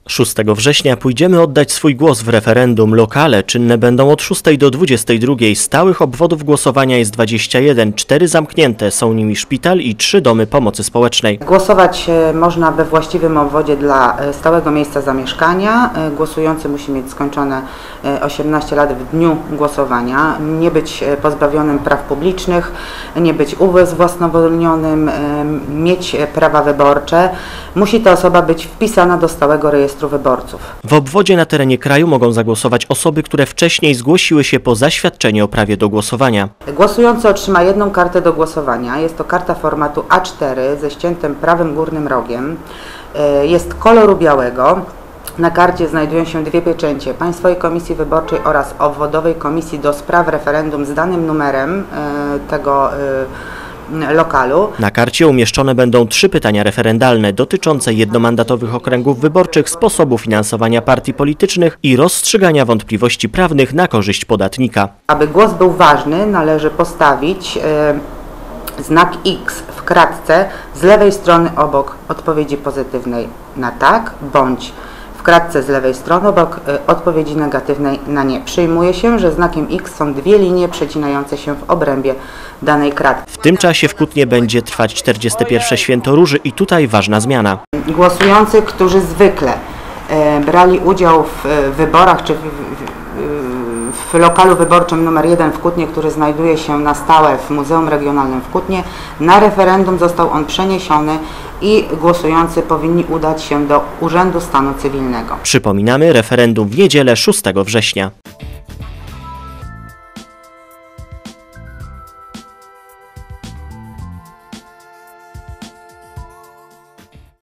6 września pójdziemy oddać swój głos w referendum. Lokale czynne będą od 6 do 22. Stałych obwodów głosowania jest 21, 4 zamknięte, są nimi szpital i 3 domy pomocy społecznej. Głosować można we właściwym obwodzie dla stałego miejsca zamieszkania. Głosujący musi mieć skończone 18 lat w dniu głosowania, nie być pozbawionym praw publicznych, nie być ubezwłasnowolnionym, mieć prawa wyborcze. Musi ta osoba być wpisana do stałego rejestru wyborców. W obwodzie na terenie kraju mogą zagłosować osoby, które wcześniej zgłosiły się po zaświadczenie o prawie do głosowania. Głosujący otrzyma jedną kartę do głosowania. Jest to karta formatu A4 ze ściętym prawym górnym rogiem. Jest koloru białego. Na karcie znajdują się 2 pieczęcie Państwowej Komisji Wyborczej oraz Obwodowej Komisji do Spraw Referendum z danym numerem tego lokalu. Na karcie umieszczone będą 3 pytania referendalne dotyczące jednomandatowych okręgów wyborczych, sposobu finansowania partii politycznych i rozstrzygania wątpliwości prawnych na korzyść podatnika. Aby głos był ważny, należy postawić znak X w kratce z lewej strony obok odpowiedzi pozytywnej na tak, bądź w kratce z lewej strony obok odpowiedzi negatywnej na nie. Przyjmuje się, że znakiem X są 2 linie przecinające się w obrębie danej kratki. W tym czasie w Kutnie będzie trwać 41. Święto Róży i tutaj ważna zmiana. Głosujący, którzy zwykle brali udział w wyborach czy w lokalu wyborczym numer 1 w Kutnie, który znajduje się na stałe w Muzeum Regionalnym w Kutnie, na referendum został on przeniesiony i głosujący powinni udać się do Urzędu Stanu Cywilnego. Przypominamy, referendum w niedzielę 6 września.